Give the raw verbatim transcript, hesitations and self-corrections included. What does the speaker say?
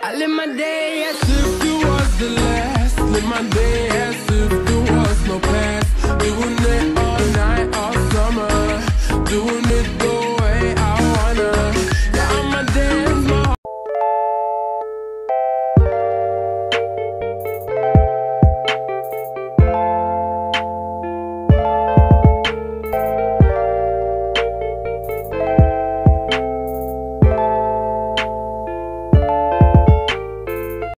I live my day as if it was the last. Live my day as if there was no past. It will never